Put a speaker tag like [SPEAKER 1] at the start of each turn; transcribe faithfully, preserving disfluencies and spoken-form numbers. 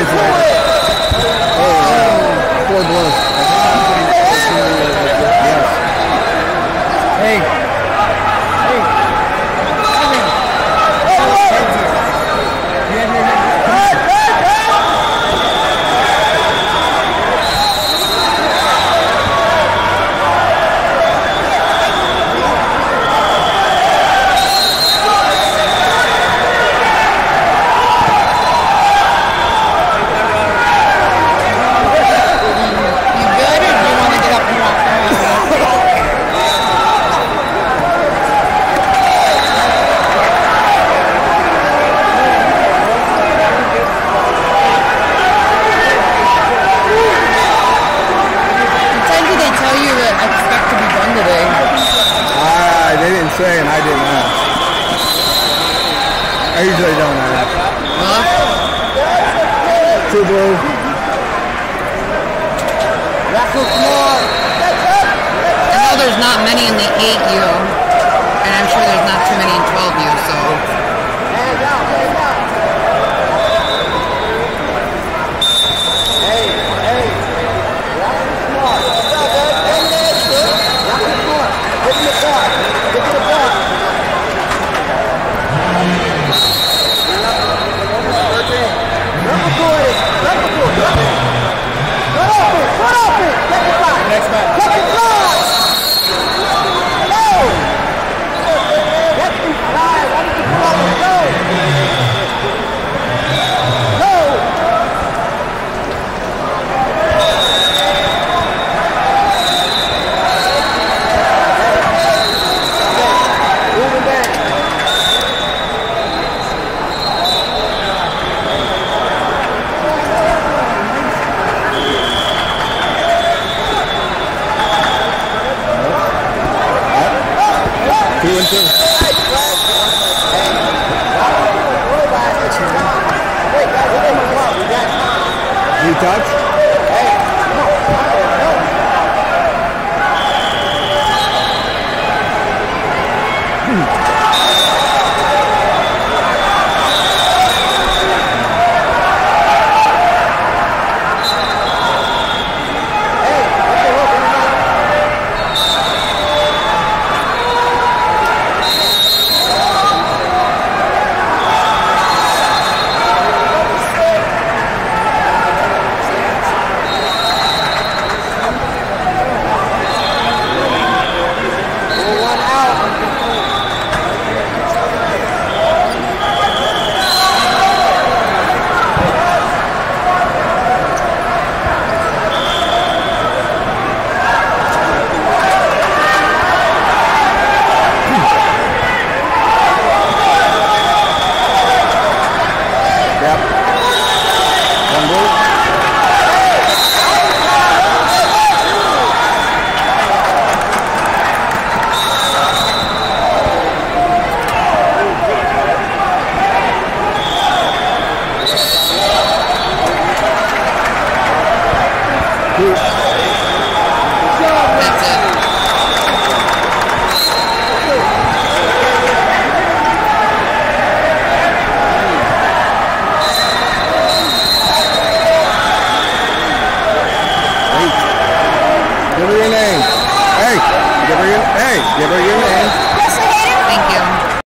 [SPEAKER 1] Four blows. Yes. Hey. Hey.
[SPEAKER 2] And I didn't ask. I usually don't ask.
[SPEAKER 1] Huh?
[SPEAKER 2] Two blue.
[SPEAKER 1] I know there's not many in the eight U, and I'm sure there's not too many in twelve U, so.
[SPEAKER 3] Hey, hey. Get in the car. Get in the car. Next man. Check it fly. Hello. Get me fly. Why did you pull out the go? Go. Moving back.
[SPEAKER 2] Two and two. You touch? Two.